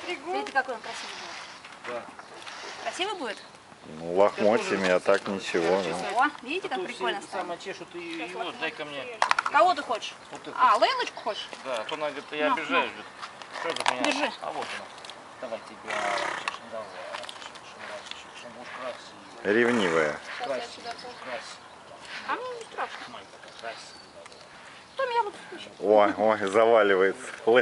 Видите, какой он красивый будет? Да. Красивый будет? Ну, лохмотьями, а так ничего. Да. О, видите, как прикольно стало? Самое чешут и его, дай ко мне. Кого ты хочешь? Вот это. А, Лейлочку хочешь? Да, а то она говорит, я На, обижаюсь. Что ты меня? Держи. А вот она. Давай тебя. Давай. Чтобы уж красиво. Ревнивая. Красиво. А мне не страшно. Мать такая красивая. Кто меня будет слушать? Ой, ой, заваливается.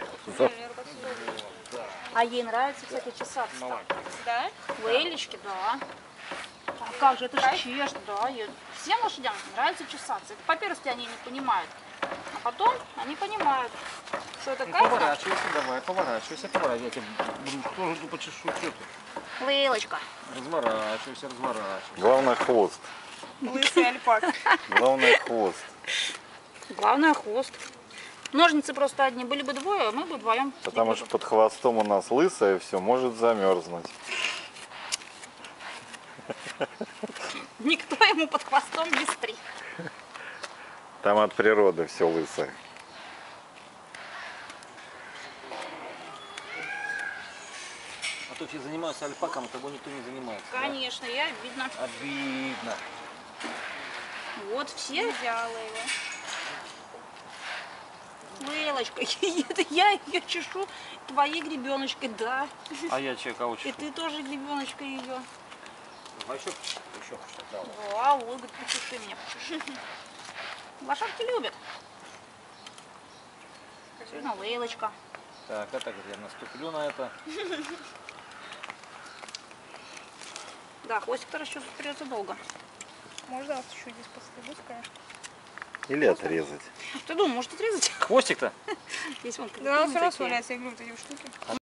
А ей нравится, кстати, чесаться. Да? Лейлечки, да. А как же, это же чеш, да. Всем лошадям нравится чесаться. Это по-первых, они не понимают. А потом они понимают, что это кайф. Поворачивайся, давай, поворачивайся, Я тебе тоже почешу, что ты. Лейлочка. Разворачивайся. Главное хвост. Лысый альпак. Главное хвост. Главное хвост. Ножницы просто одни. Были бы двое, мы бы вдвоем. Потому что под хвостом у нас лысое, все может замерзнуть. Никто ему под хвостом не стриг. Там от природы все лысое. А то все занимаются альпаком, а тобой никто не занимается. Конечно, я видно. Обидно. Вот все. Взяла его. Лейлочка, это я ее чешу твоей гребеночкой, да. А я че, кого И чешу? ты тоже гребеночкой ее. А еще давай. А, ой, говорит, почеши меня, почеши. Лошадки любят. Сегодня Лейлочка. Так, это я наступлю на это. Да, хвостик-то расчесывать придется долго. Можно вас еще здесь постригуть, конечно. Или отрезать. Ты думал, может отрезать? Хвостик-то? Здесь вон Да, она все равно такие. сваляется, я говорю, вот эти штуки.